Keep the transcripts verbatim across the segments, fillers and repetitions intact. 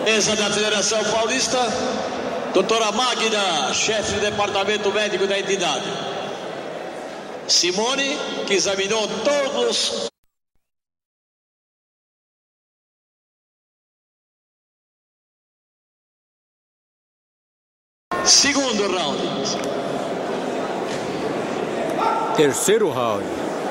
Mesa da Federação Paulista, doutora Magda, chefe do departamento médico da entidade. Simone, que examinou todos. Segundo round. Terceiro round.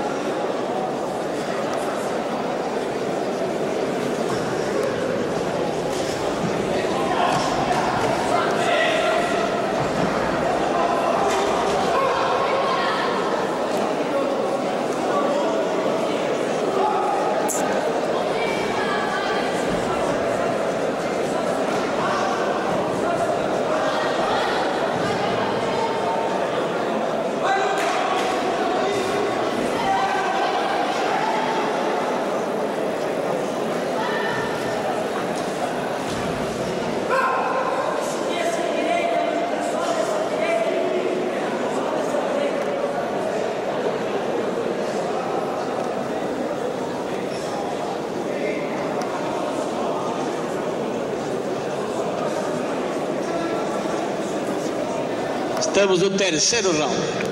Estamos no terceiro round.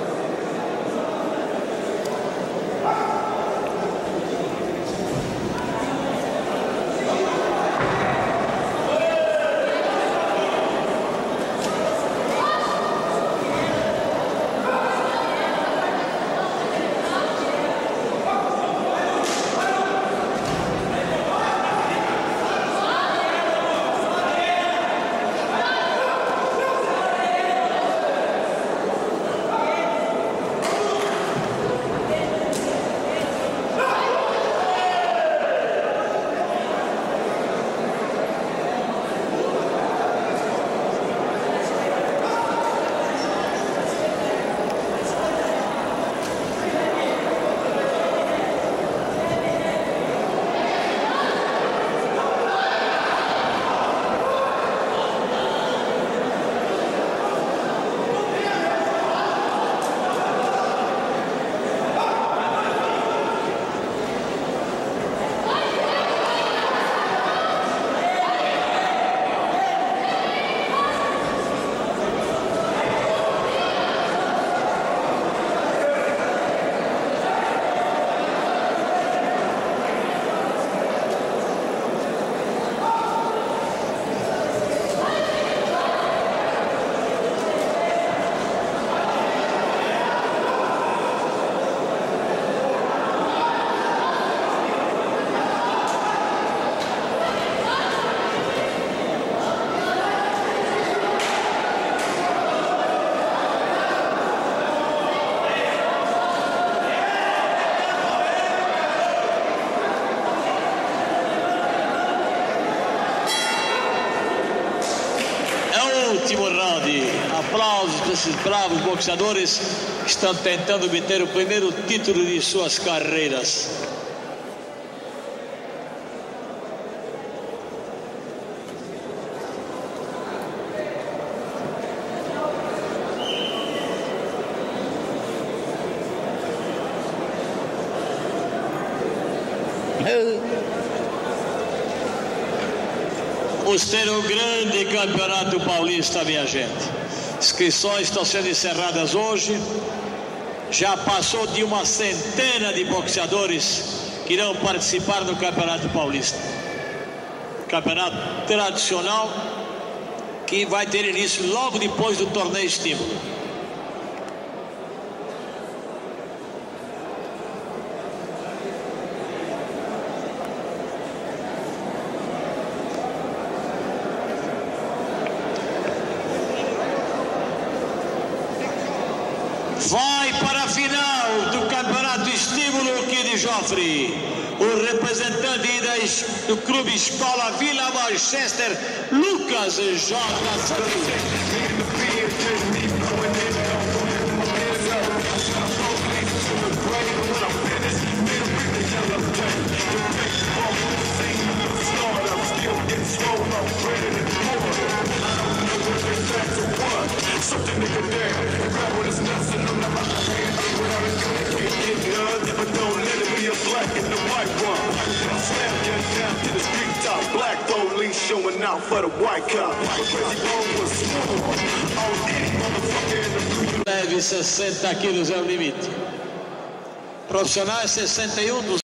Último round. Aplausos para esses bravos boxeadores que estão tentando obter o primeiro título de suas carreiras. Vamos ter um grande campeonato paulista, minha gente. Inscrições estão sendo encerradas hoje. Já passou de uma centena de boxeadores que irão participar do campeonato paulista. Campeonato tradicional que vai ter início logo depois do torneio estímulo. Vai para a final do Campeonato Estímulo Kid Joffre, o representante das, do Clube Escola Vila Manchester, Lucas J. Showing out for the white cup. Leve sessenta quilos é o limite. Profissional é sessenta e um.